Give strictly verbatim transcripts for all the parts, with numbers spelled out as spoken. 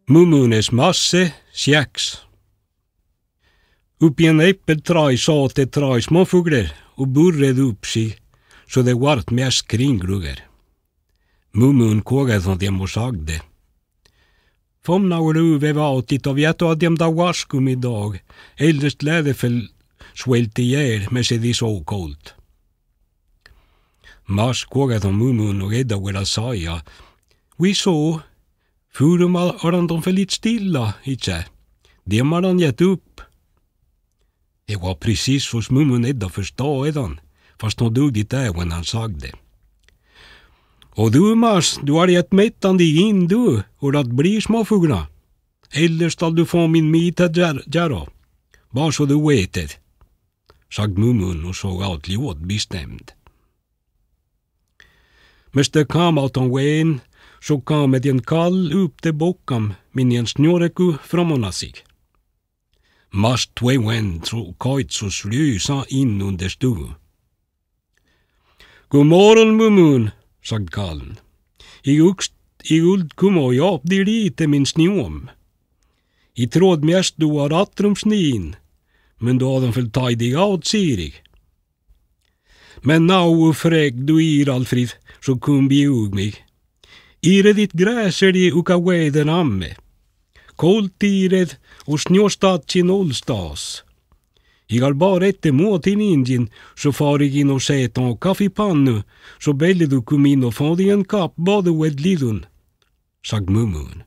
Mummunes masse sjax. Upp i en äppelträd satt ett träd småfuglar och burrade upp sig så det vart mest kringgluggar. Mummun kågade från dem och sagde: Fomna och ruve vatit av jag tar dem där vaskum idag, eldest läde för svält ihjäl med sig det så kallt. Mars kågade om mummun och rädda vad jag säga. Vi så, förum har de för lite stilla, inte? Dem har han gett upp. Det var precis hos mummun edda förståedan, fast hon dog dit där när han sagde. Och du, Mars, du har gett mättande in du, och det blir småfuglarna. Eller ska du få min mita djärra, bara så du vet det, sag mummun och såg allt ljud bestämd. Men det kam allt om vägen, så kam ett en kall upp till bockam, min en snurreku framona sig. Mars tvåen så kajt så slösa in under stu. God morgon, mummun, sagde kallen. I uxt i uld kommer jag det lite min snjom. I tråd mest du har attrum snin, men då har de väl tajdig out sirig. Men now fräck du ir Alfrid, så kom bjug mig. Ire ditt gräs är det uka väden amme. Kolt ired och snjåstatsin olstas. Jag har bara ett emot in Indien, så far jag in och sätta och kaffepannu, så bälle du kom in och få dig en kapp både och ett lidun, sag mummun.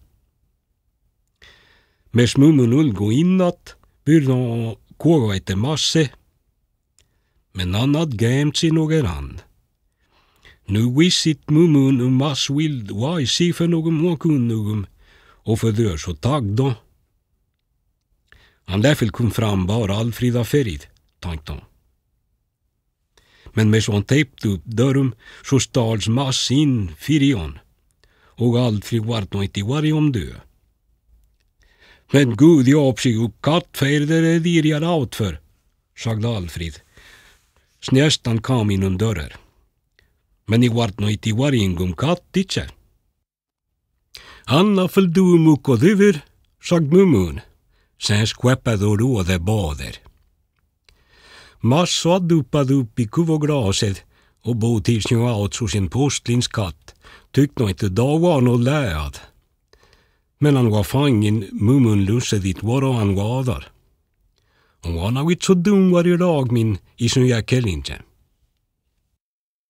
Mes mummun ulgo innat, byrna kåga ett masse, men annat gämt sig någon annan. Nu vissit mummun om mass vild vajsi för någon måkunnugum, och för dör så tagg då. Han därför kom fram bara Alfrida Ferid, tänkte han. Men med sån tejpt upp dörrum så stals mass in fyrion, och Alfrid vart nog inte varje om dö. Men gud, jag sig upp kattfärder är dir jag out för, sagde Alfrid. Snästan kam inom dörrar. Men jag vart nog inte varje gång katt, inte. Anna föll du muk och dyver, sagde mummun. Sen skväppade och råde bader. Massa duppade upp i kuvoglaset och bo tills jag åt så sin postlinskatt. Tyckte nog inte då var något lärd. Men han var fangen, mummun lusse dit var han var där. Och han har inte så dum varje dag min i sin jäkellinje.